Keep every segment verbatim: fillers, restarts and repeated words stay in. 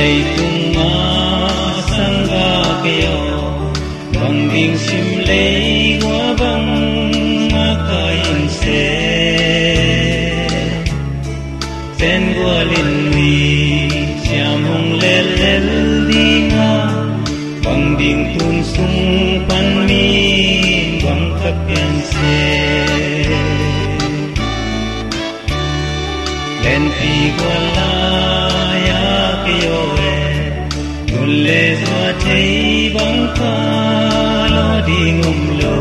tung ma sang ga keo bang ding sim lei wa bang ma kain se sen gua lin wi siam hong lel lel dinga bang ding tun sung pan mi bang khap yan se len pi gua la ya keo e dul le zua thei bang ka lo ding um lo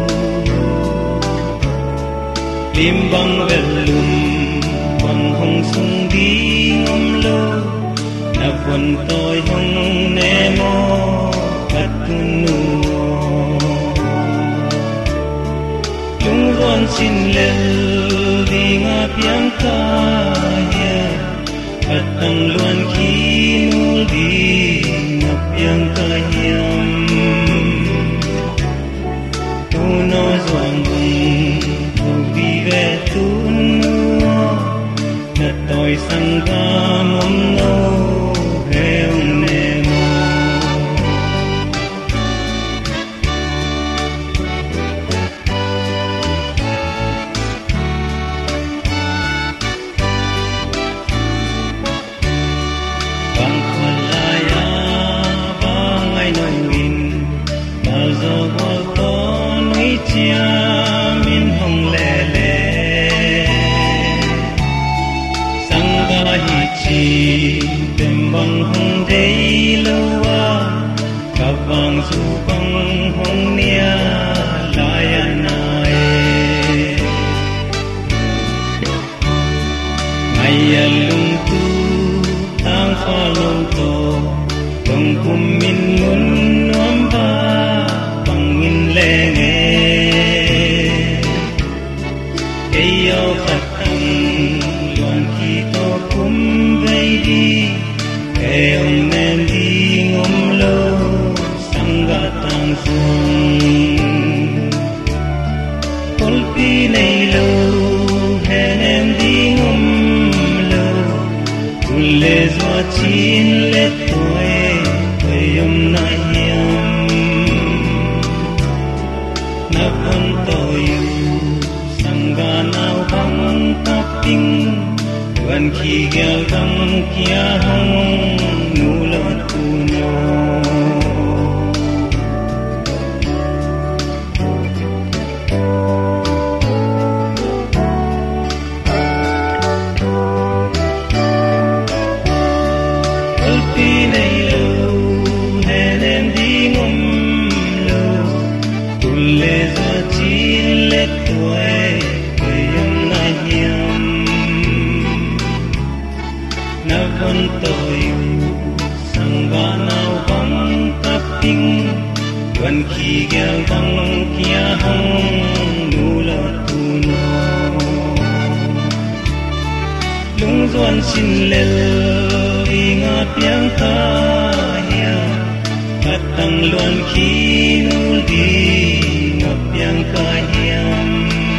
lim bang vel lum bang hong sung ding um lo na pon toi hong ne mo kat tu nu lung ron sin lel ding a piang ka ya kat tang luan ki nu ding a piang ka hiam tu no zoang bung tu vi ve tu nu na toi sang ga mom no heung ne mo bang kholaya bang ai noi win ba zo bo ko noi chia min hong le le sang ga hi chi tem bang hong dei lo wa ka bang su bang hong nia la ya na e mai ya lung tu tang kho lo to dong kum min mun nom ba bang in le nge e yo khat tang luan ki to kum vei di e om nem di ngom lo sang ga tang sung kol pi nei lo he nem di ngom lo kul le zwa chin le toi toi yom na hiam na pon to yu sang ga nau bang tap ting wan khi gel bang kia hong nu lo tu no kol pi nei lo he nem di ngom lo kul le zwa chin le toi toi yom na hiam na von tôi sang ga nau bang tap ting wan khi gel bang kia hong nu lo tu no lung zuan sin lel inga piang ta ya kat tang luan khi nu di ngap piang ka hiam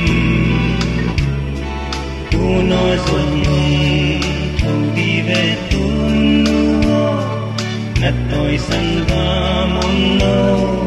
tu no zuan tu đi về tu nu na tôi sang ga mong no